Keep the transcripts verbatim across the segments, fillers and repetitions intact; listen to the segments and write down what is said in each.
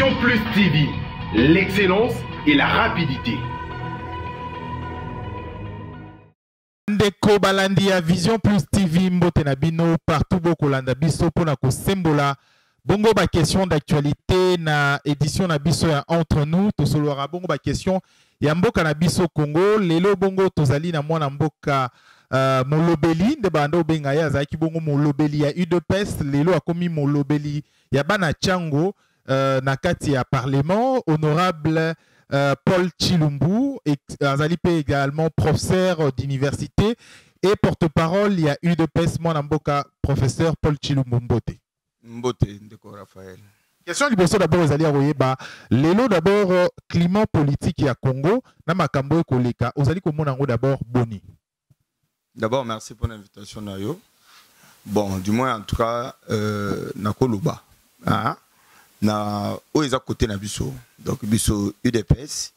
Vision Plus T V, l'excellence et la rapidité. Ndeko balandi ya Vision Plus T V mbote na bino partout bokolanda biso pona ko sembola bongo ba question d'actualité na édition na biso ya entre nous to solora bongo ba question ya mboka na biso Congo lelo bongo tozali na mwana mboka uh, molobeli nde bando benga ya zaki bongo molobeli ya U D P S lelo akomi molobeli ya bana chango uh, na kati ya parlement honorable Uh, Paul Chilumbu, Azalipe également professeur d'université et porte-parole, il y a eu de P S Mboka, professeur Paul Chilumbu Mbote. Mbote, Ndeko Raphaël. Question liboso d'abord, vous allez avoir l'élo d'abord climat politique à Congo, na makambo e koleka, vous allez comment d'abord boni. D'abord, merci pour l'invitation Nayo. Bon, du moins en tout cas, euh, Nakoluba. Hein? Na oeza côté na biso donc biso U D P S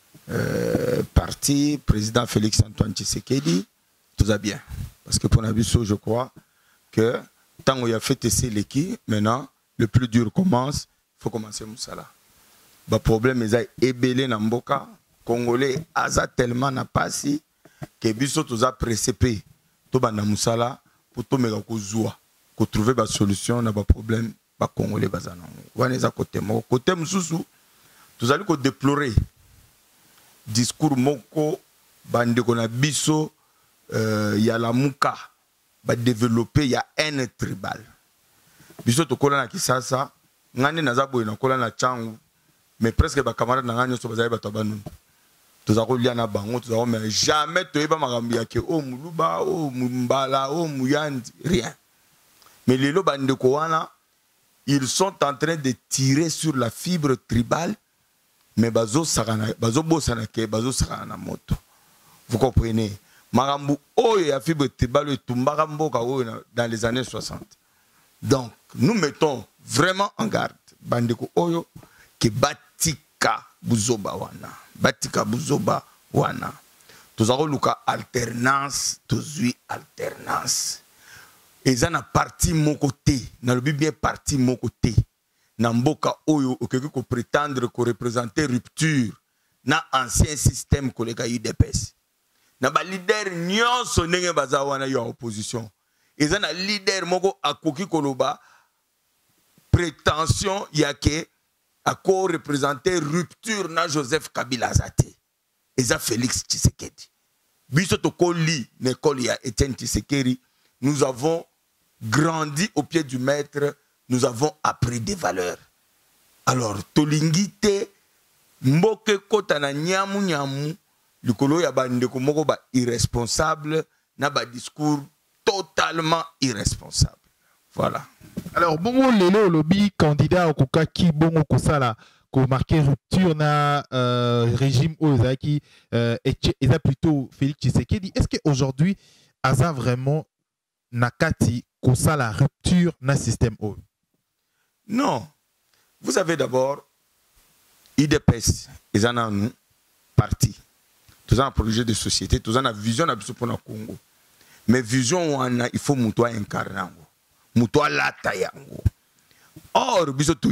euh, parti président Félix Antoine Tshisekedi tout va bien parce que pour na biso je crois que tant qu'il a fait tester l'équipe maintenant le plus dur commence il faut commencer Moussala ba problème est ébélé na mboka congolais aza tellement na pasi que biso tout a précipé to ba na Moussala pour to meka ko zua ko trouver ba solution na ba problème ba congolais bazana waneza côté moko côté mususu tous allons ko déplorer discours moko bande ko na biso euh, ya la muka ba développer ya haine tribal biso to kola na kisasa ngane na zabo na kola na changu mais presque ba camarade na ngane so bazali bato banu tous allons lia na bango tous allons mais jamais to yeba makambi ya ke o muluba o mbala o muyandi rien mais lelo bande ko wana ils sont en train de tirer sur la fibre tribale, mais bazo sakana, bazo bosana ke, bazo sakana moto. Vous comprenez? Marambu oyo ya fibre tribale tumbaka mboka oyo dans les années soixante. Donc, nous mettons vraiment en garde bandeko oyo ke batika buzoba wana. Batika buzoba wana. Tozako luka alternance, tozui alternance. Et ça na parti mon côté, na le bien parti mon côté. Na mboka oyo okeke ko prétendre ko représenter rupture na ancien système koleka U D P S. Na ba leader nyonso ndenge baza wana yo opposition. Et ça na leader moko akoki koloba prétention yake ako représenter rupture na Joseph Kabila zate. Et ça Félix Tshisekedi. Biso to ko li n'école ya Etienne Tshisekedi. Nous avons grandi au pied du maître, nous avons appris des valeurs. Alors, tolingite, mboke kota na nyamu nyamu, likolo ya bandeko moko ba irresponsable, na ba discours totalement irresponsable. Voilà. Alors, bongo lelo lobby candidat au koka ki bongo kosala ko marqué rupture na euh, régime Ozaki euh, et ça plutôt Félix Tshisekedi. Est-ce qu'aujourd'hui, Aza vraiment nakati kosa la rupture na système O? Non. Vous avez d'abord U D P S, ils en ont nous, parti. Tous un projet de société, tous une vision pour le Congo. Mais vision, il faut que incarner. Moutoua la taille. Or,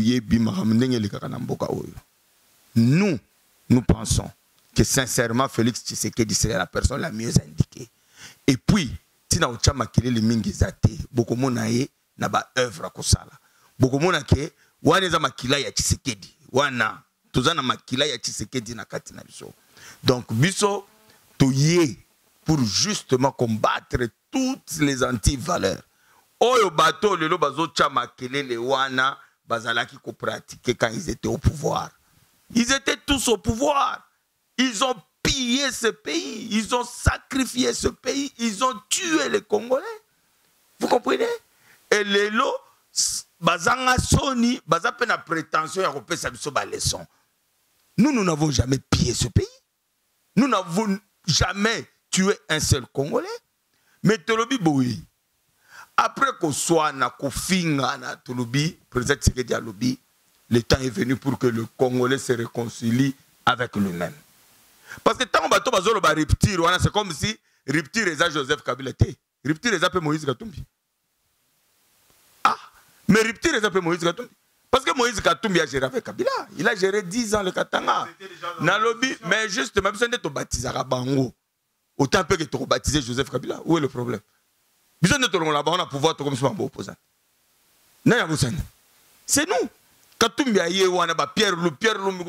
nous, nous pensons que sincèrement, Félix Tshisekedi serait la personne la mieux indiquée. Et puis, tina ucha makile le mingi zate boko mona ye na ba œuvre kosala boko mona ke wana za makila ya Tshisekedi wana tozana makila ya Tshisekedi na kati na biso donc biso toye pour justement combattre toutes les anti-valeurs oyo bato lelo bazo cha makile le wana bazalaki ko pratiquer quand ils étaient au pouvoir ils étaient tous au pouvoir ils ont pillé ce pays, ils ont sacrifié ce pays, ils ont tué les Congolais. Vous comprenez? Et les lots, bazanga soni, bazape na prétention ya repé sa biso ba leçon. Nous, nous n'avons jamais pillé ce pays. Nous n'avons jamais tué un seul Congolais. Mais Tolobi boui. Après qu'on soit na kofinga na Tolobi, président Tshisekedi a lobby, le temps est venu pour que le Congolais se réconcilie avec lui-même. Parce que tant que bato bazolo ba rupture wana c'est comme si rupture eza Joseph Kabila te rupture eza pe Moïse Katumbi ah mais rupture eza pe Moïse Katumbi Parce que Moïse Katumbi a géré avec Kabila. Il a géré dix ans le Katanga. Dans lobby, mais juste, même si on est baptisé à Bango, autant peu que tu baptisé Joseph Kabila, où est le problème? Besoin de te là-bas, on a pouvoir te comme ça, opposant. C'est nous. Katumbi a eu un Pierre Lou, Pierre Lou,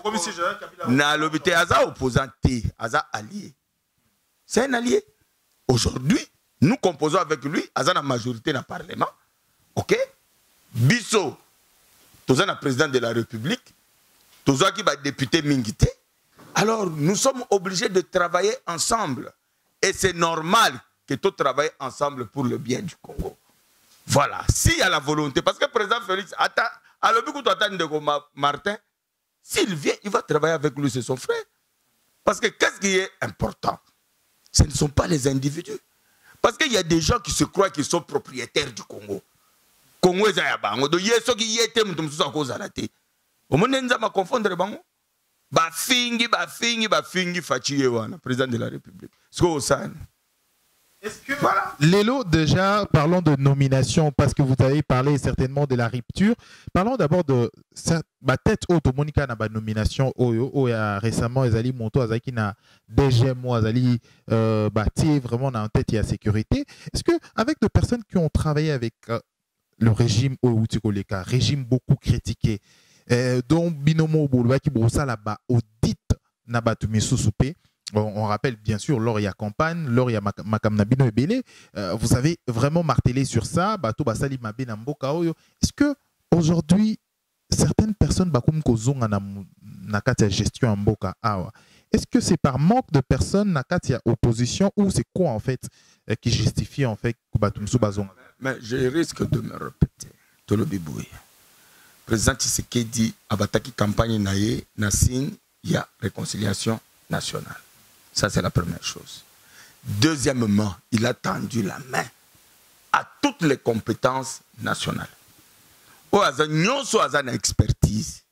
na lobby, Aza opposant, Aza allié. C'est un allié. Aujourd'hui, nous composons avec lui, Aza la majorité dans le Parlement. Ok? Bisso. Toza na président de la République, Toza qui va député Mingité. Alors nous sommes obligés de travailler ensemble. Et c'est normal que tous travaillent ensemble pour le bien du Congo. Voilà. S'il y a la volonté, parce que le président Félix, à l'objet que tu attends de Martin, s'il vient, il va travailler avec lui, c'est son frère. Parce que qu'est-ce qui est important? Ce ne sont pas les individus. Parce qu'il y a des gens qui se croient qu'ils sont propriétaires du Congo. Congo est à bango. Donc yeso qui yete mutum susa cause à la té. Au moment où on confondre bango, ba fingi ba fingi ba fingi fatigué wana président de la République. Ce que ça. Est-ce que voilà. Lélo, déjà parlons de nomination parce que vous avez parlé certainement de la rupture. Parlons d'abord de ma tête haute Monica na ba nomination oyo oya récemment Ezali Monto Azaki na D G M Azali euh, bâti vraiment en tête et à sécurité. Est-ce que avec des personnes qui ont travaillé avec euh, le régime Ouutikoleka, régime beaucoup critiqué, euh, dont Binomo Bolwa qui brossa là-bas, audit Nabatumi Soussoupé. On rappelle bien sûr, lors il y a campagne, lors il y a Makam Nabino Ebele, euh, vous avez vraiment martelé sur ça. Bato Basali Mabe Namboka Oyo. Est-ce que aujourd'hui, certaines personnes, Bakoum Kozonga Nakatia gestion en Mboka Awa, est-ce que c'est par manque de personnes Nakatia opposition ou c'est quoi en fait euh, qui justifie en fait Kubatumsu Bazonga? Mais je risque de me répéter. Tolobi Bouye. Président Tshisekedi abataki campagne naye Nassine, il y a réconciliation nationale. Ça c'est la première chose. Deuxièmement, il a tendu la main à toutes les compétences nationales. Au hasard, nyonso hasard na expertise.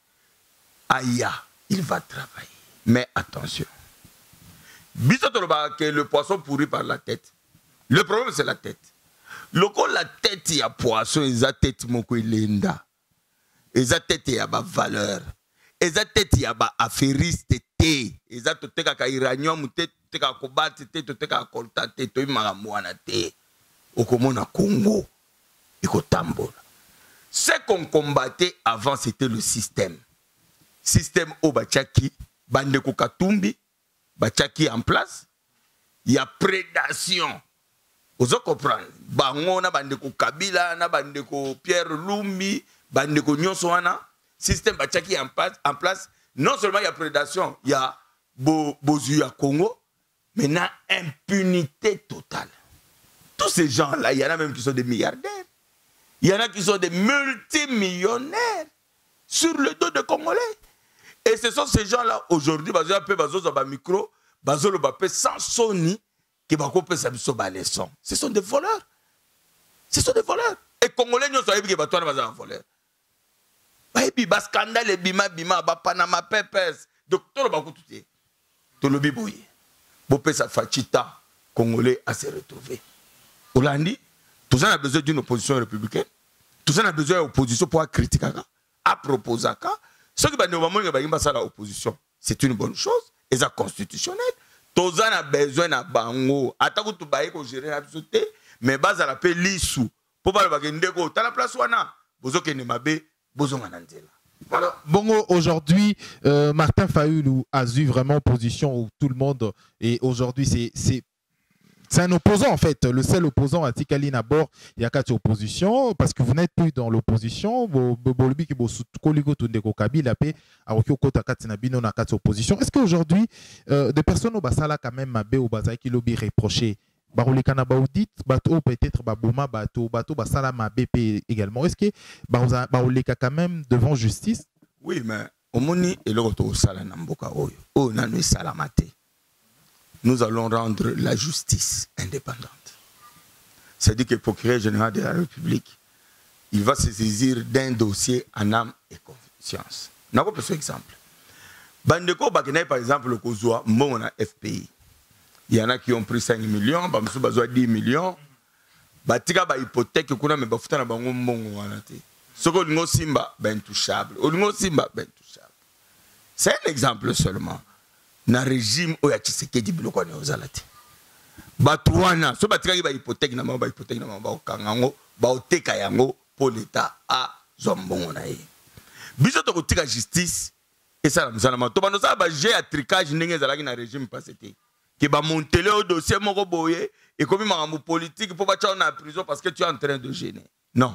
Aya, il va travailler. Mais attention. Bisotoloba que le poisson pourrit par la tête. Le problème c'est la tête. Loko la tête il y a poisson, il y a tête moko ilenda. Il y a tête il y a ba valeur. Il y a tête il y a ba affairiste té. Il y a tête ka iranium té té ka kobat té té ka kolta té to imaramwana té. Okomona Congo. Iko tambola. Ce qu'on combattait avant c'était le système. Système au bachaki, bandeko Katumbi, bachaki en place. Il y a prédation. Vous comprenez? Bango na bandeko Kabila, na bandeko Pierre Lumbi, bandeko Nyonsoana, système bachaki en place, en place. Non seulement il y a prédation, il y a bo, Bozu à Congo, mais il y a impunité totale. Tous ces gens-là, il y en a même qui sont des milliardaires. Il y en a qui sont des multimillionnaires sur le dos des Congolais. Et ce sont ces gens-là aujourd'hui, ils ont un micro, ils ont un sans Sony. Ce sont des voleurs. Ce sont des voleurs. Et Congolais, nous savons que les voleurs. Il y a un scandale, bima bima, Panama Papers. Donc, tout le monde est tout le bibouille. Bopesa Fachita, Congolais, à se retrouver. Hollandi, tout ça a besoin d'une opposition républicaine. Tout ça a besoin d'une opposition pour critiquer, à proposer. Ce qui va nous l'opposition, c'est une bonne chose. Et c'est constitutionnel. Tout ça a besoin d'un bango. Attends que tu vas gérer la société, mais base à la paix lissou. Pour pas le bagage ndeko, t'as la place wana. Bozo ke ne mabe, bozo manandela. Voilà. Bongo, aujourd'hui, euh, Martin Fayulu a eu vraiment position où tout le monde, et aujourd'hui, c'est c'est un opposant en fait, le seul opposant à Tikali Nabor, il y a quatre oppositions, parce que vous n'êtes plus dans l'opposition, est-ce qu'aujourd'hui, euh, des personnes au Basala quand même, Mabé au Baza qui lobby reproché, Baroulekana Baoudit, Bato peut-être Babouma, Bato, Bato Basala Mabé également, est-ce que Barouleka quand même devant justice? Oui, mais au Moni et le retour au Salanamboka, oh, Nanui Salamate. Nous allons rendre la justice indépendante. C'est-à-dire que le procureur général de la République, il va se saisir d'un dossier en âme et conscience. Nous avons un exemple. Bandeko Bakenay, par exemple, le Kozoa, on a F P I. Il y en a qui ont pris cinq millions, Bamsou Bazoa dix millions. Batika ba hypothèque, qu'on a mais bafouta na bango mbongo wanate. Ce que nous simba, ben intouchable. Nous simba, ben intouchable. C'est un exemple seulement. Dans le régime où il y a Tshisekedi biloko ne ozalati. Batouana, ce batikaki ba hypothèque na ba hypothèque na ba okangango, ba oteka yango pour l'état a zombongo na ye. Biso to kotika justice et ça la msana to bano ça ba j'ai à tricage ndenge ezalaki na régime passé te. Ki ba monter au dossier moko boye et comme makambo politique pour ba tcha na prison parce que tu es en train de gêner. Non.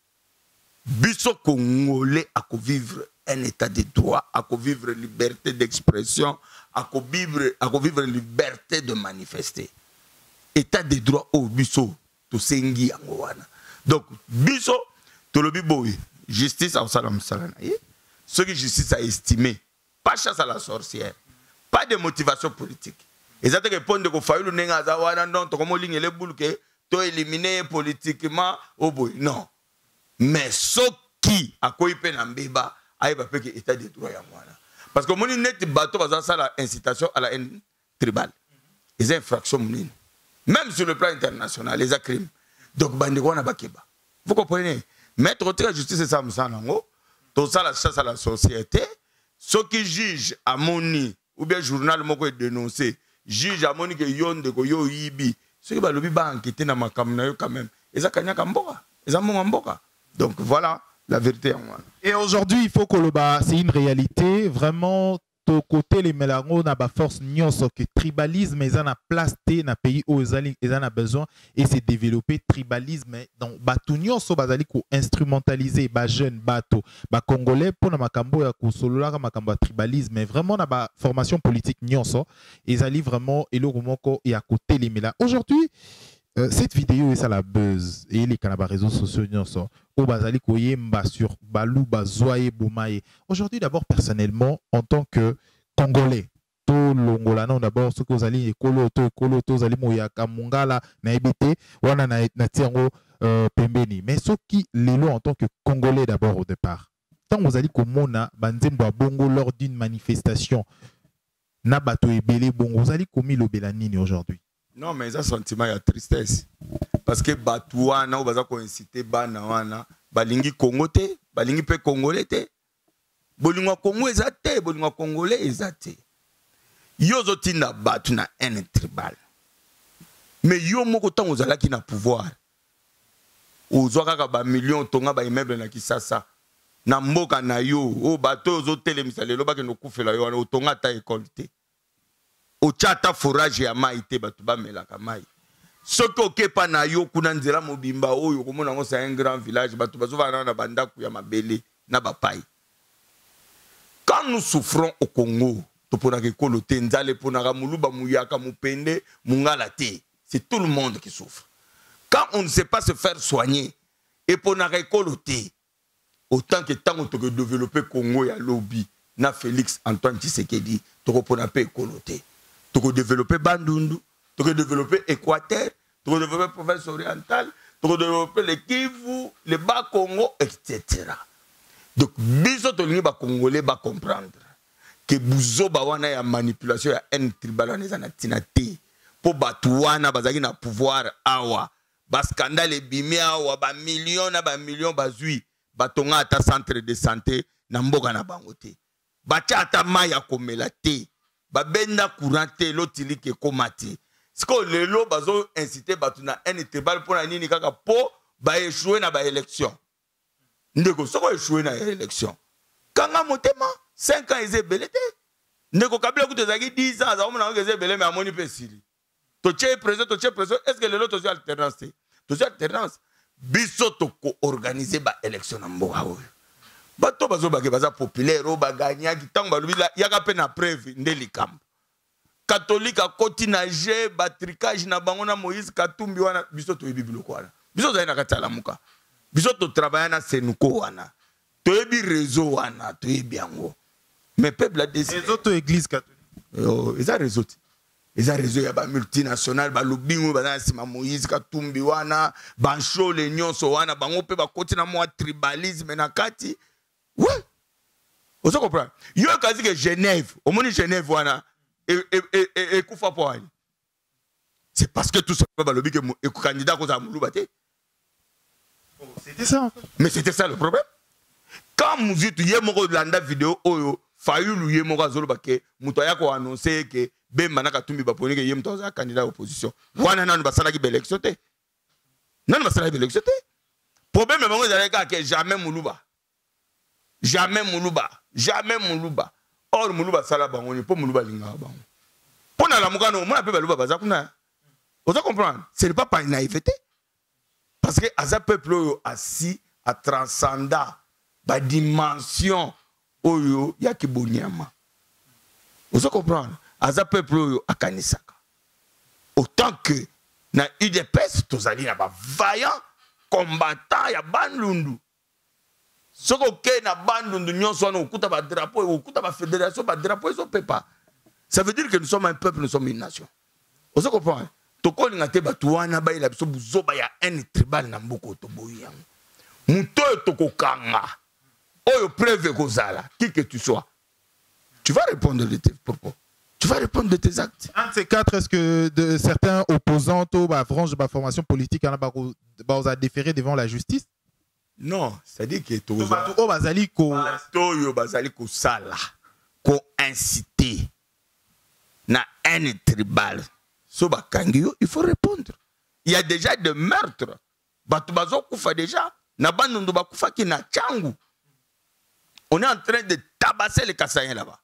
Biso congolais a ko vivre un état de droit, à ko vivre liberté d'expression, à ko vivre à ko vivre liberté de manifester. État de droit au biso to sengi yango wana. Donc biso to lobi boy justice au salam salana. Ce que justice a estimé, pas chasse à la sorcière, pas de motivation politique. Et ça te répond de ko fayu nenga za wana non to komo ligne les boules que to éliminer politiquement au boy. Non. Mais ce qui a quoi il peut n'embêter aïe va faire que état de droit ya mwana. Parce que mon net bateau va ça la incitation à la haine tribale. Les infractions mounine. Même sur le plan international, les crimes. Donc bandeko na bakeba. Vous comprenez? Mettre la justice c'est ça msanango. Tout ça la chasse à la société. Ceux qui jugent à moni ou bien journal moko est dénoncé, juge à moni que yonde ko yo yibi. Ceux qui ba lobi ba enquêter na makam na yo quand même. Et ça kanya kamboka. Et ça mon mboka. Donc voilà la vérité en moi. Et aujourd'hui, il faut que le bas, c'est une réalité. Vraiment, de côté, les mélanges n'a pas force nyonso que tribalisme, ils en a placé dans pays où ils en a besoin et c'est développé tribalisme dans batou nyonso bazali ko instrumentaliser ba jeune bateau ba congolais pour na makambo ya ko solola makambo tribalisme mais vraiment na ba formation politique nyonso ils allaient vraiment et le moko et à côté les mélanges. Aujourd'hui, Euh, cette vidéo est ça la buzz et les canaux réseaux sociaux sont au bazali koyemba sur balou bazoye bomaye. Aujourd'hui d'abord personnellement en tant que congolais to longola non d'abord ce que vous allez ekolo to ekolo to zali moya kamungala na ebité wana na na tiango pembeni mais ce qui lelo en tant que congolais d'abord au départ tant vous allez komona banzembo bongo lors d'une manifestation na bato ebele bongo vous allez komi lobela nini aujourd'hui. Non, mais ça sentiment il y a tristesse. Parce que Batouana, ou baza ko inciter bana wana, balingi Congo te, balingi pe Congolais te. Bolingwa Congo ezate, bolingwa Congolais ezate. Yo zotinda batu na un tribal. Mais yo moko tant ozala ki na pouvoir. Ozwa kaka ba million tonga ba immeuble na Kisasa. Na mboka na yo, o bato zo telemisa lelo ba ke no kufela yo na tonga ta école te. Au chata forage ya maïté batuba melaka mai. Ce que pas na yo kuna nzela mobimba oyo komona ngo c'est un grand village batuba zo na banda ku ya mabele na bapai. Quand nous souffrons au Congo, to pona ke kolote nzale pona ka muluba muyaka mupende mungala te. C'est tout le monde qui souffre. Quand on ne sait pas se faire soigner et pona ka kolote autant que tant que de développer Congo ya lobby na Félix Antoine Tshisekedi to pona pe kolote. Tu peux développer Bandundu, tu peux développer Équateur, tu peux développer province orientale, tu peux développer les Kivu, les Bas-Congo, et cetera. Donc, biso to lingi ba Congolais ba comprendre que buzo ba wana ya manipulation ya un tribal wana na tinate pour batuana bazaki na pouvoir awa ba scandale bimi awa ba millions na ba millions bazui batonga ata centre de santé na mboka na bangote ba cha ata maya komela te ba benda courante lotili ke komati siko lelo bazo inciter batu na un tribal pour na nini kaka po ba échouer na ba élection ndeko soko échouer na élection kanga motema cinq ans eze belete ndeko kabila kutezaki dix ans za omona ngeze belé mais amoni pesili to che président to che président est-ce que lelo to ci alternance to ci alternance biso to ko organiser ba élection na mboka oyo bato bazo bake baza populaire o ba gagner ki tango balubi la yaka pe na preuve ndeli kambo catholique a koti na je ba tricage na bango na Moïse Katumbi wana biso to yebi biloko wana biso za na katala muka biso to travailler na senuko wana to yebi réseau wana to yebi yango mais peuple a décidé les autres églises catholiques oh ils a réseau ils a réseau ya ba multinational ba lobingo ba na sima Moïse Katumbi wana ba show les nyonso wana bango pe ba koti na mo tribalisme na kati ouais vous comprenez yo kazi que Genève au moni Genève wana et et et et kufa poani c'est parce que tout ça ba lobi que candidat ko za muluba te c'était ça en fait. Mais c'était ça le problème. Quand Mouzit yé moko landa vidéo oyo Fayulu yé moko azolo bake mutoya ko annoncer que Bemba na katumbi baponi que yé mutoza candidat opposition. Wana nanu basala ki élection té. Nanu basala ki élection té. Problème bango ezalé que jamais Moulouba. Jamais Moulouba, jamais Moulouba. Or Moulouba sala bango ni po Moulouba linga bango. Pona la mukano mona pe baluba bazakuna. Vous comprenez? Ce n'est pas par naïveté. Parce que Aza peuple assis à transcenda la dimension oyo yaki bonyama. Vous comprenez? Aza peuple à kanisaka. Autant que na U D P S tozali na ba vaillant combattant ya bandundu. Soko ke na bandundu nyonso na okuta ba drapeau okuta ba fédération ba drapeau eso pepa. Ça veut dire que nous sommes un peuple, nous sommes une nation. Vous comprenez? Tokoli ngate batuana ba ila biso buzoba ya un tribal na mboko toboya. Muto toko kanga. Oyo preuve kozala, qui que tu sois. Tu vas répondre de tes propos. Tu vas répondre de tes actes. Un de ces quatre, est-ce que de certains opposants au bah, branche de la formation politique en a bah, déféré devant la justice? Non, c'est-à-dire que tout au bazali ko toyo bazali ko sala, ko inciter na un tribal. Soba kangio, il faut répondre. Il y a déjà des meurtres. Batu bazo kufa déjà. Na bandundu bakufa ki na changu. On est en train de tabasser les Kassaïens là-bas.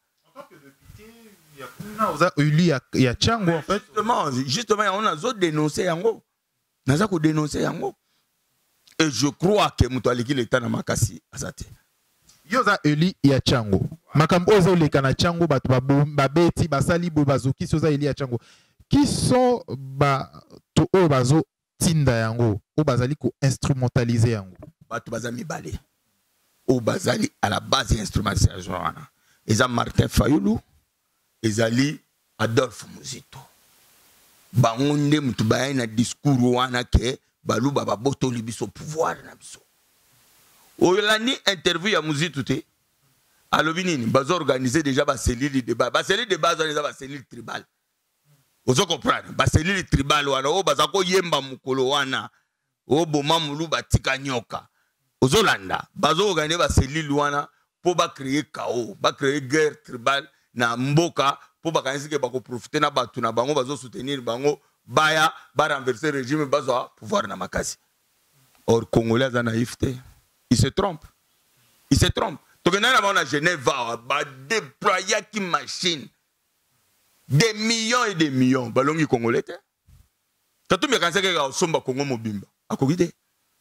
Il y a Tchango en fait. Justement, justement, on a dénoncé Yango. On a dénoncé Yango. Et je crois que Moutoualiki l'État n'a pas cassé à sa tête. Yoza Eli ya Tchango. Makambo ozo le kana Tchango batu babeti basali bobazuki soza Eli ya Tchango. Qui sont ba to o bazo tinda yango o bazali ko instrumentaliser yango. Batu bazami balé. Au bazali à la base instrumentalisation wana. Eza Martin Fayulu, ezali Adolphe Muzito. Bangonde mutu baye na discours wana ke balu baba boto libiso pouvoir na biso. Oyolani interview ya Muzito te. Alobi nini bazo organiser déjà ba cellule de débat. Ba cellule de base eza ba cellule tribal. Ozo comprendre ba cellule tribal wana o bazako yemba mukolo wana. O boma mulu batika nyoka. Ozolanda, bazo organiser ba cellule wana pour ba créer chaos, ba créer guerre tribale na mboka pour ba kanisi ke ba ko profiter na batu na bango bazo soutenir bango baya ba renverser régime bazo pouvoir na makasi. Or Congolais za naïveté, il se trompe. Il se trompe. Donc na ba na Genève ba déployer qui machine des millions et des millions balongi Congolais te. Katumbi kanisa ke ga somba Congo mobimba. Akogide.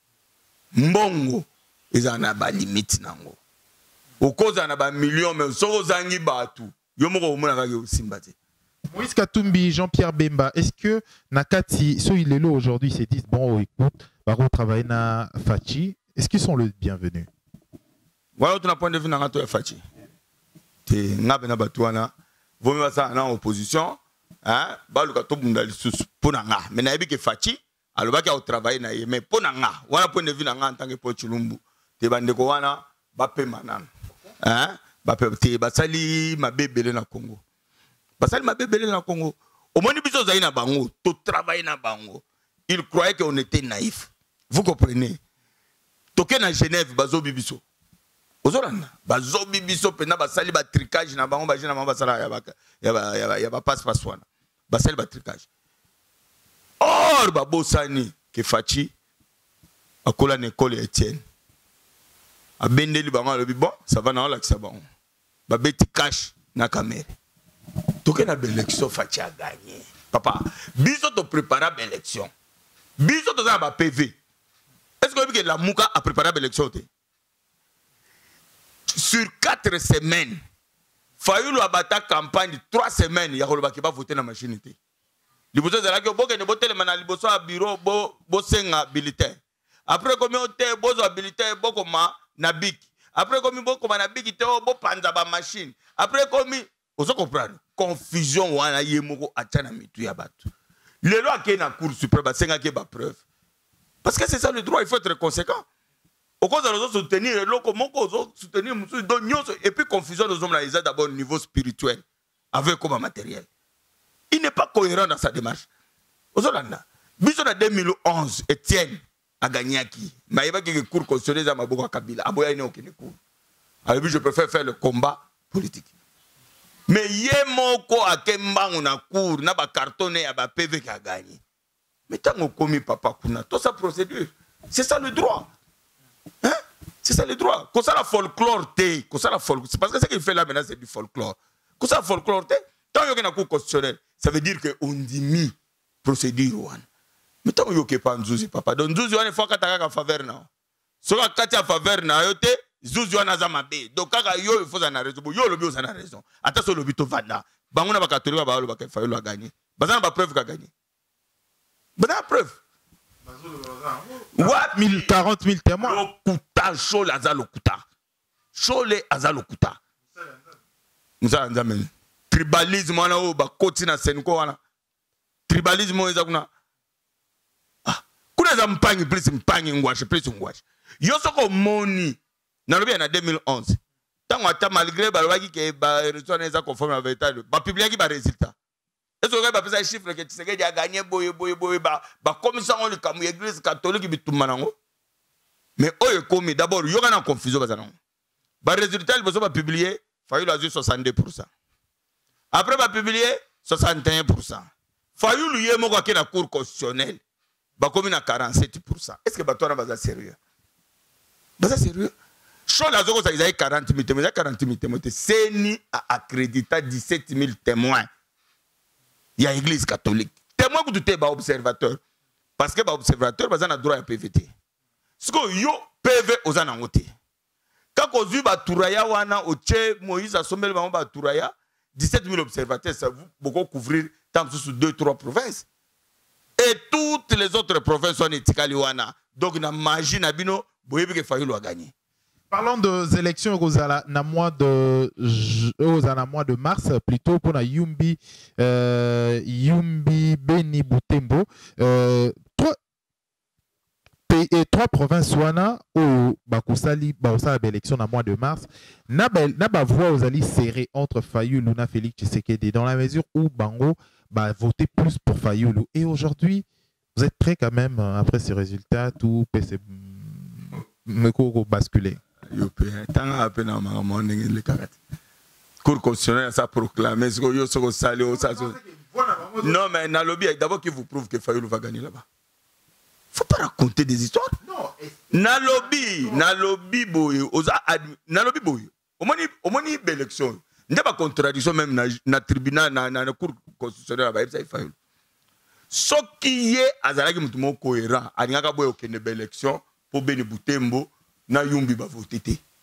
Mbongo ezana ba limite nango okoza na ba millions mais soko zangi batu yo moko omona ka yo simbate. Moïse Katumbi, Jean-Pierre Bemba, est-ce que Nakati so il est là aujourd'hui se disent bon écoute baro travailler na Fachi, est-ce qu'ils sont le bienvenu? Voilà ton point de vue na ngato ya Fachi te ngabe na batu wana vomi basa na opposition hein baluka to bunda lisusu pona nga mais na yebi ke Fachi alobaki au travail na ye mais pona nga wana point de vue na nga en tant que Pochulumbu te bandeko wana bape manana hein bape te basali mabebele na Congo basali mabebele na Congo au moins biso za ina bango to travail na bango il croyait qu'on était naïf vous comprenez toke na Genève bazo bibiso ozorana bazo bibiso pena basali ba tricage na bango bajina bango basala ya ba ya ba ya ba passe passe wana basali ba tricage. Or, babosani ke Fachi akola na école Etienne. Abendeli bango alobi bon, ça va na ola kisa bango. Babeti cash na caméra. Toke na élection Fachi a gagné. Papa, biso to préparer l'élection. Biso to za ba P V. Est-ce que la Mouka a préparé l'élection? Sur quatre semaines, Fayulu a battu campagne trois semaines, ya koloba ki ba voter na machine te. Liboso zala ke boke ne botel mana liboso a bureau bo bo senga bulletin. Après comme on te bozo bulletin boko ma na bik. Après comme boko ma na bik te bo panza ba machine. Après comme ozo comprendre confusion wana yemoko atana mitu ya batu. Le loi qui est na cour suprême ba senga ke ba preuve. Parce que c'est ça le droit, il faut être conséquent. Au cause de nous soutenir le loko moko ozo soutenir musu do nyoso et puis confusion nos hommes là ils ont d'abord au niveau spirituel avec comme matériel. Il n'est pas cohérent dans sa démarche. Aujourd'hui, en deux mille onze, Etienne, a gagné qui. Mais il va que cours constitutionnel à Maboko Kabila. Aboya n'est aucun cours. Alors je préfère faire le combat politique. Mais yemoko a kemba on a cours na ba cartonné à ba P V qui a gagné. Mais tant qu'on commis papa kuna, toute sa procédure, c'est ça le droit. Hein? C'est ça le droit. Comme ça la folklore té, comme ça la folklore. C'est parce que ce qu'il fait là maintenant c'est du folklore. Comme ça la folklore té, tant qu'il y a un cours constitutionnel, ça veut dire que on dit procédure one. Mais tant qu'il y a pas nzuzi papa, donc nzuzi one faut qu'attaquer en faveur na. So ka kati en faveur na yote, nzuzi one azama be. Donc kaka yo il faut en raison. Yo le bio ça na raison. Attention le bito vanda. Banguna ba catholique ba lo ba fa yo gagner. Bazana ba preuve ka gagner. Bazana preuve. quarante mille témoins. Lokuta show laza lokuta. Show le aza lokuta. Musa nzamene. Tribalisme wana o ba koti na senko wana. Tribalisme eza kuna. Ah, kuna za mpangi plus mpangi ngwashi plus ngwashi. Yo soko moni. Na lobi na deux mille onze. Tango ata malgré ba lobaki ke ba résultat eza conforme à vérité. Ba publier ki ba résultat. Est-ce que vous avez un chiffre que Tshisekedi a gagné boye boye boye ba ba comme ça on le camu église catholique bitumanango. Mais oye komi d'abord yo kana confusion bazanango. Ba résultat il besoin ba publier Fayulu a eu soixante-deux pour cent. Après ba publier soixante et un pour cent. Fayulu yemo kwa kina cour constitutionnelle ba komi na quarante-sept pour cent. Est-ce que ba toi na baza sérieux? Baza sérieux? Chose la zoko ça ils a quarante mille témoins, quarante mille témoins. Seni a accrédité dix-sept mille témoins. Il y a l'église catholique. Témoin que tu es observateur. Parce que les observateurs ont le droit à P V T. Ce que yo P V aux anangoté. Quand on a eu Touraya wana oche Moïse a sommé le Touraya, dix-sept mille observateurs, ça vous beaucoup couvrir tant sur deux trois provinces. Et toutes les autres provinces sont etikali wana. Donc na magie na bino boyebi que Fayulu a gagné. Parlons des élections aux mois de aux mois de mars plutôt pour la Yumbi euh, Yumbi Beni Butembo euh, trois et trois provinces wana au bakusali baosala élection na mois de mars na ba na ba voix aux alliés serrés entre Fayulu na Félix Tshisekedi dans la mesure où bango va voter plus pour Fayulu et aujourd'hui vous êtes prêts quand même après ces résultats tout peut se me basculer. Tant à peine en maman les caractères. Cour constitutionnelle ça proclamé ce que yo soko sali o ça. Non mais na lobby d'abord qui vous prouve que Fayulu va gagner là-bas. Faut pas raconter des histoires. Non. Na lobby, na lobby boy, oza na lobby boy. Au moins au moins élection. N'a pas contradiction même na na tribunal na na cour constitutionnelle là-bas ça Fayulu. Ce qui est azalaki mutu mo cohérent, alingaka boy okende élection pour Beni Butembo. Na Yumbi va voter.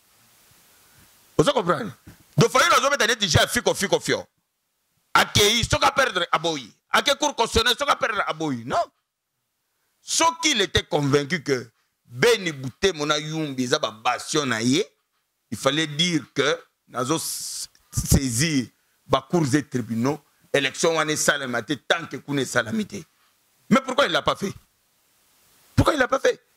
Vous comprenez? Donc, il faut que vous déjà fiko fiko fio. Akei, ce qu'on perdre à Boyi. Akei cour constitutionnel, ce qu'on perdre à Boyi. Non. Ce qu'il était convaincu que Beni Butembo na Yumbi, ça va bastionner, il fallait dire que nous avons saisi les cours et tribunaux, l'élection on est salamité tant que nous est salamité. Mais pourquoi il ne l'a pas fait? Pourquoi il ne l'a pas fait?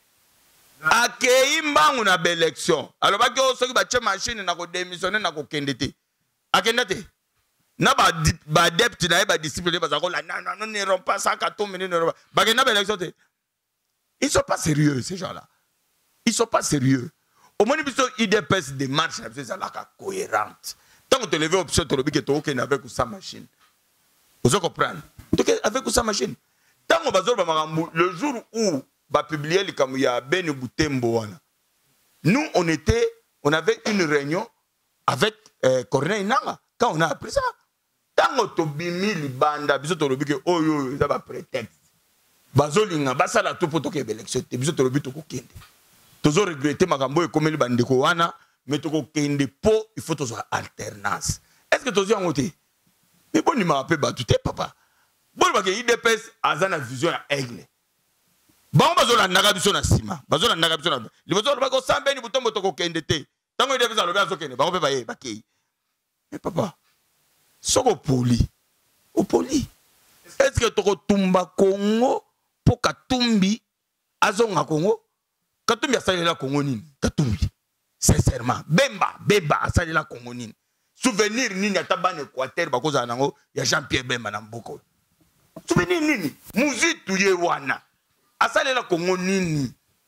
Akei mbangu na élection. Alors ba ko soki ba che machine na ko démissionner na ko kendete. Akendete. Na ba ba adepte na ba discipline ba ko la non non ne rompt pas ça quatre minutes ne rompt. Ba ke na élection te. Ils sont pas sérieux ces gens-là. Ils sont pas sérieux. Au moins biso I D P S démarche c'est ça la cohérente. Tant que tu lever option to lobi que to aucun avec sa machine. Vous comprenez? Donc avec sa machine. Tant on va le jour où va publier le Kamouya Beni Butembo wana. Nous on était on avait une réunion avec euh, Corneille Nanga quand on a appris ça. Tant on bimi libanda biso to lobi que oh yo ça va prétexte. Bazolinga basala to poto ke élection te biso to lobi to ko kende. Tozo regretter makambo e komeli bandeko wana mais to ko kende po il faut tozo alternance. Est-ce que tozo ngote? Mais bon ni m'a appelé batute papa. Bon ba ke I D P S azana vision ya aigle. Bon bazola naga biso na sima bazola naga biso na libozo ba ko Beni Butembo to ko kende te tango ide biso lobi azokende ba ko pe ba ye ba kei mais papa soko poli o poli est-ce que to ko tumba Congo po katumbi azonga Congo katumbi asalela Congo nini katumbi sincèrement bemba beba asalela Congo nini souvenir nini atabane Équateur ba ko za nango ya Jean-Pierre Bemba na mboko souvenir nini muzitu ye wana asalela Congo nini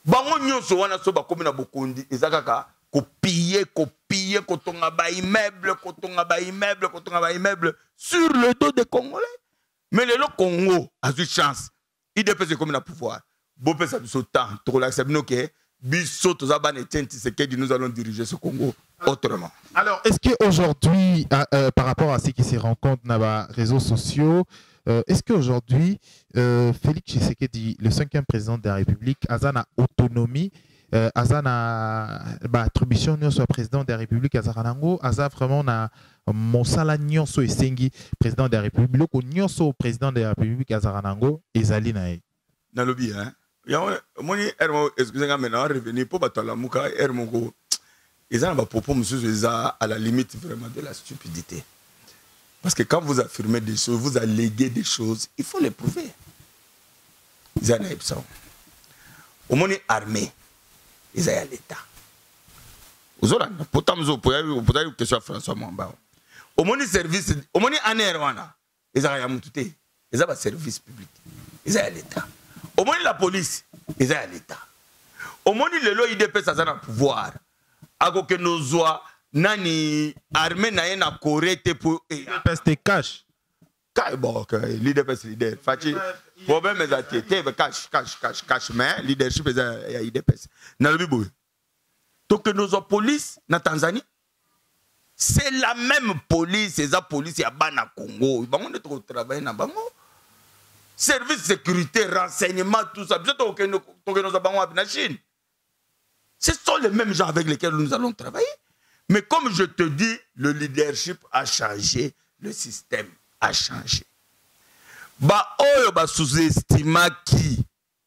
bango nyonso wana so bakomi na bokondi ezakaka copier copier kotonga ba immeuble kotonga ba immeuble kotonga ba immeuble sur le dos des Congolais. Mais le Congo a eu chance. Il dépêche comme na pouvoir. Bon pesa biso temps to l'accepter que biso to za banetenti c'est que nous allons diriger ce Congo autrement. Alors, est-ce qu'aujourd'hui, euh, euh, par rapport à ce qui se rencontre dans les réseaux sociaux, euh, est-ce qu'aujourd'hui, euh, Félix Tshisekedi, le cinquième président de la République, a une autonomie, euh, a une attribution sur le président de la République, a vraiment na Monsala Nyonso Esengi, président de la République, le Nyonso président de la République, Azaranango, et Zali Nae. Dans le bien, hein? Excusez-moi, maintenant, revenir pour battre la mouka, Hermongo. Ils ont un propos, monsieur, à la limite vraiment de la stupidité. Parce que quand vous affirmez des choses, vous alléguez des choses, il faut les prouver. Ils ont un ça. Au moins, armé, ils ont l'État. Vous avez pourtant, vous avez une question à François Mwamba. Au moins, service, au moins, en Erwana, ils ont un ils ont un service public. Ils ont l'État. Au moins, la police, ils ont l'État. Au moins, le loi I D P, ça a un pouvoir. Ako que nos oies nani armée na yena correcte pour l'I D P S te cache. Bon, l'I D P S leader. Fati problème est até cache cache cache cache mais leadership est I D P S. Na le bibo. Donc nos oies police na Tanzanie c'est la même police, c'est la police ya bana Congo. Bango ne trop travailler na bango. Service sécurité, renseignement, tout ça. Bien que nous nos bango na Chine. Ce sont les mêmes gens avec lesquels nous allons travailler. Mais comme je te dis, le leadership a changé, le système a changé. Ba oyo ba sous-estima qui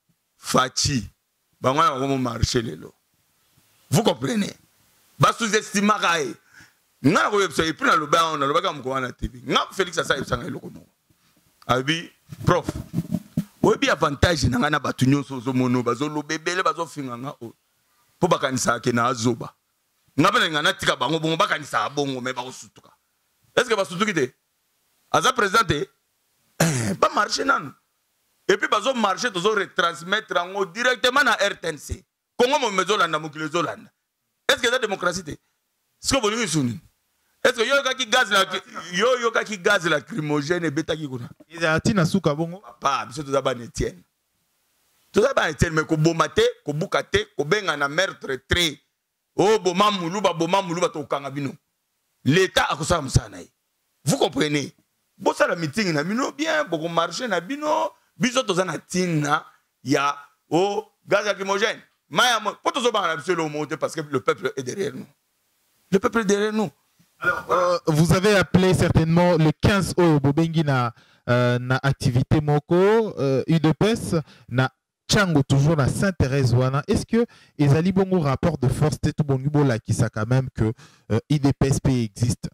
Fati, ba ngana ko marché lelo. Vous comprenez? Ba sous-estima kae. Ngana ko yebisa ipi na loba on na loba ka mko na T V. Nga Félix asa yebisa ngelo ko mo. Abi prof. Obi avantage na ngana batu nyonso zo mono bazo lobebele bazo finganga o. Pour bakanisa ke na azoba ngapena ngana tika bango bongo bakanisa bongo me ba osutuka est-ce que ba sutuki te aza présenté eh ba marché nan et puis bazo marché tozo retransmettre ngo directement na R T N C Congo mo mezolanda mokile zolanda est-ce que c'est démocratie te est-ce que bolingi suni est-ce que yo kaki gaz la yo yo kaki gaz lacrymogène betaki kuna izati na suka bongo papa biso toza ba Etienne. Tout ça, c'est mais ko bomate, ko bukate, ko benga na meurtre très. Oh, boma muluba, boma muluba to kangabino. L'État a kosa msana. Vous comprenez? Bon ça la meeting na bino bien, beaucoup marché na bino, biso to za na tina ya oh gaz lacrymogène. Maya po to zo ba na biso le monter parce que le peuple est derrière nous. Le peuple est derrière nous. Alors, euh, vous avez appelé certainement le quinze au Bobengi na euh, na activité moko euh, U D P S na Tchango toujours la Sainte-Thérèse wana. Est-ce que les ali bongo rapport de force tout bon là qui ça quand même que euh, I D P S P existe?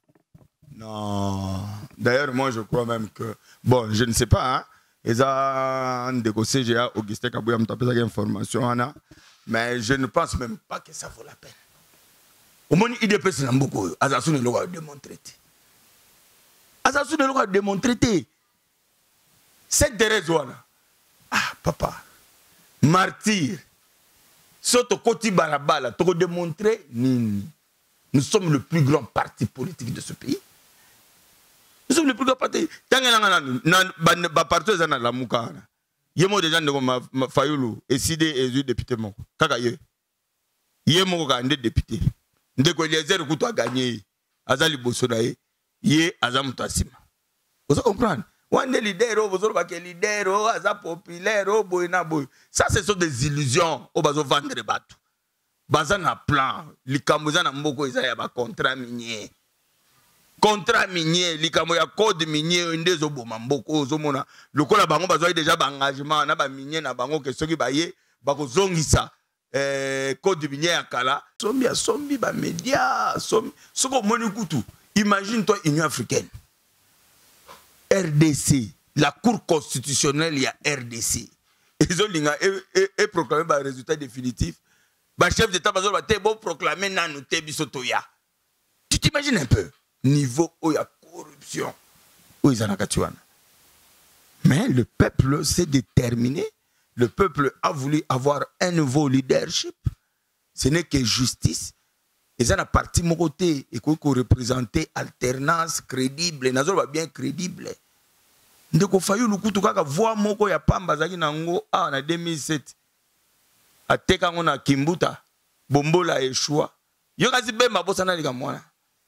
Non. D'ailleurs moi je crois même que bon je ne sais pas hein. Ils ont négocié j'ai Augustin Kabouya me taper cette information ana mais je ne pense même pas que ça vaut la peine. Au moins I D P S n'a beaucoup Azasu ne l'a démontré. Azasu ne l'a démontré. Cette Thérèse wana. Ah papa martyr, soto koti balabala, tu démontrer nini. Nous sommes le plus grand parti politique de ce pays. Nous sommes le plus grand parti. Tant que nous avons parti dans la Moukana, il y a des gens qui ont Fayulu, et Sidé et les députés. Il y a des députés. Il y a des gens qui ont gagné. Azali Bosonaye, il y a Azam Tassima. Vous comprenez? Wande leader, vous avez leader, aza populaire, boyna boy. Ça, ce sont des illusions. Au bazo vendre les bateaux. Bazan a plan. Likamboza na mboko isa ya ba contrat minier. Contrat minier, likambo ya code minier, ndezo boma mboko ozomona. Lokola bango bazo déjà ba engagement na ba minier na bango ke soki baye ba ko zongisa eh code minier ya kala. Sombi ya sombi ba média, sombi. Soko moni kutu. Imagine toi Union africaine. R D C, la Cour constitutionnelle, il y a R D C. Ils ont et proclamé le résultat définitif. Le chef d'État va proclamer Nanoute Bisotoya. Tu t'imagines un peu? Niveau où il y a corruption. Où ils en ont. Mais le peuple s'est déterminé. le peuple a voulu avoir un nouveau leadership. Ce n'est que justice. Et ça n'a parti mon côté et qu'on représenter alternance crédible. Nazo va bien crédible. Ndeko fayu lukutu kaka voix moko ya pamba zaki nango a na deux mille sept. Ateka ngona Kimbuta bombola échoua. Yo kasi bemba bosana lika mwana.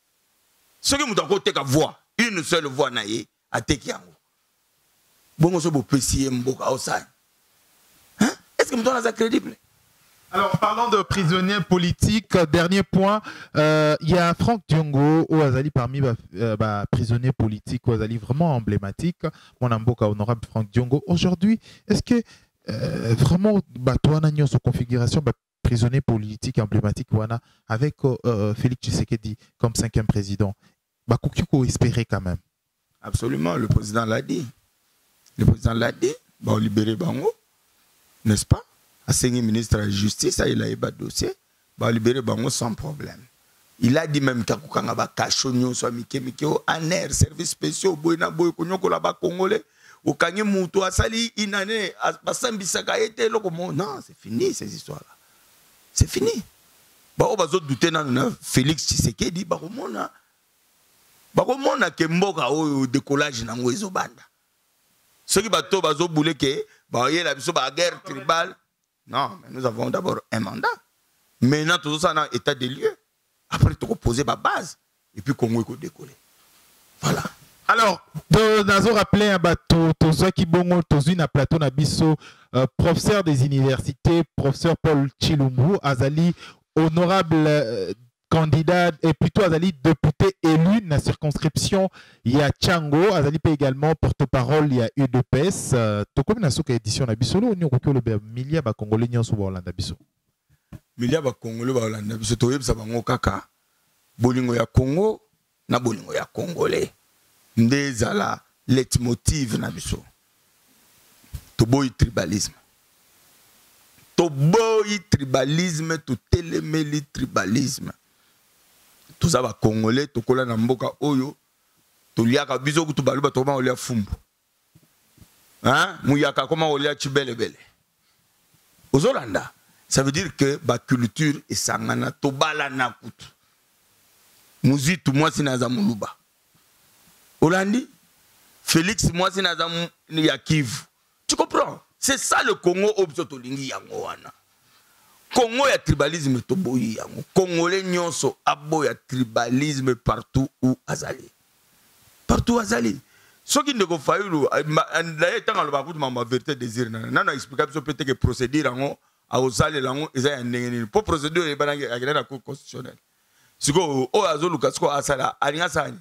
Soki mutu akoteka voix, une seule voix na ye ateki yango. Bongo so bo pesier mboka osani. Hein? Est-ce que mutu na crédible? Alors, parlant de prisonniers politiques, dernier point, il euh, y a Franck Diongo, ou Azali parmi les euh, bah, prisonniers politiques, ou Azali vraiment emblématique, mon amboka honorable Franck Diongo. Aujourd'hui, est-ce que euh, vraiment, bah, toi, Nagnon, sur configuration, bah, prisonnier politique emblématique, voilà, avec euh, Félix Tshisekedi comme cinquième président, bah, Koukiko espérait quand même? Absolument, le président l'a dit. Le président l'a dit, bah, on libérer Bango, n'est-ce pas? Assigné ministre de la Justice, il a eu un dossier, il a libéré Bango sans problème. Il a dit même qu'il y a un cachonnion, soit Mike Mike, un air, service spécial, Boyna Boy, Konyoko là-bas congolais, au Kanye Moutou, Asali, Inane, Basambisaka, était là. Non, c'est fini ces histoires-là. C'est fini. Bah, on va se douter dans Félix Tshisekedi, bah, on a. Bah, on a que Mboka au décollage dans les Obanda. Ceux qui battent, bah, zo boule que, bah, il y a la guerre tribale. Non, mais nous avons d'abord un mandat. Maintenant, tout ça dans l'état des lieux. Après, tu peux poser ma base. Et puis, Congo est décoller. Voilà. Alors, nous avons rappelé un bateau, tous qui bongo, tous une plateau Nabiso, professeur des universités, professeur Paul Tshilumbu, Azali, honorable euh, candidat, et plutôt Azali, député élu dans la circonscription, il y a Tchango, Azali peut également porte-parole, il y a U D P S, tout comme dans la édition Nabiso, on y a le milliard de Congolais qui sont en Nabiso. Milliard de Congolais qui sont en Nabiso, tu sais, c'est kaka. Bolingo ya Congo, na bolingo ya Congolais. Ndezala, leitmotiv Nabiso. Toboy tribalisme. Toboy tribalisme, to telemeli tribalisme. Tout ça va Congolais, to kola na mboka oyo, to liaka biso kutu baluba to ma olia fumbu. Hein? Mouyaka koma olia chibele bele. Ozolanda, ça veut dire que ba culture et sangana to bala na kutu. Muzi tu moi sinaza muluba. Olandi, Félix moi sinaza ya Kivu. Tu comprends? C'est ça le Congo obsotolingi yango wana. Congo ya tribalisme to boyi yango. Congolais nyonso abo ya tribalisme partout où azali. Partout où azali. Ce qui ne go fayulu d'ailleurs tant le bakutu ma vérité désir na na expliquer peut-être que procédure yango a osale lango eza ya ndenge pour procédure e bananga akena na cour constitutionnelle. Siko o azolu kasko asala alinga sani.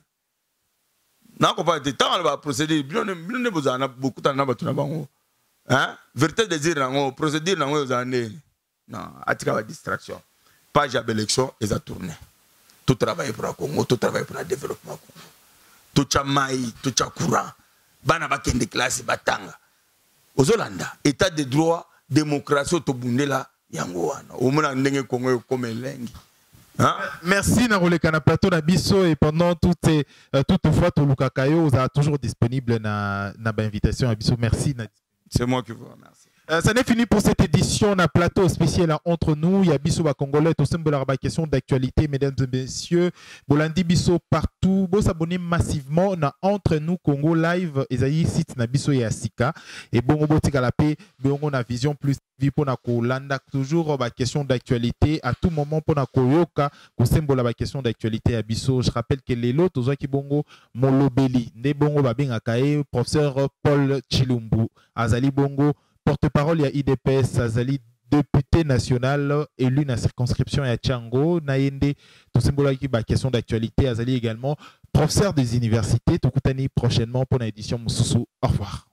Na ko pas tant le ba procédure bien ne bozana beaucoup tana batuna bango. Hein? Vérité désir nango procédure nango ozane. Non, atika la distraction. Pas jamais élection, ils ont tourné. Tout travail pour le Congo, tout travail pour le développement Congo. Tout chamaï, tout courant. Bana bakende classe batanga. Aux Holanda, état de droit, démocratie, tout bundela yango wana. Au moins ndenge Congo comme lengi. Hein? Merci Narole Kana plateau Nabiso et pendant toutes ces euh, toutefois tout Lukakayo vous a toujours disponible na na invitation Nabiso. Merci. C'est moi qui vous remercie. Euh, ça n'est fini pour cette édition d'un plateau spécial entre nous. Il y a Bissou Congolais, tout simple la question d'actualité, mesdames et messieurs. Bolandi Bissou partout. Vous s'abonnez massivement na entre nous Congo Live. Esaïe site na Bissou et Asika. Et bon, on a la paix. On a vision plus pour na Kolanda toujours la question d'actualité à tout moment pour na Koyoka. Vous symbole la question d'actualité à Bissou. Je rappelle que les lots tous qui bongo Molobeli, ne bongo babing akae, professeur Paul Tshilumbu, Azali bongo. Porte-parole, il y a I D P S, Azali, député national, élu dans la circonscription à Tchango, Naïende, tout symbole qui est question d'actualité, Azali également, professeur des universités, tout prochainement pour l'édition Moussoussou. Au revoir.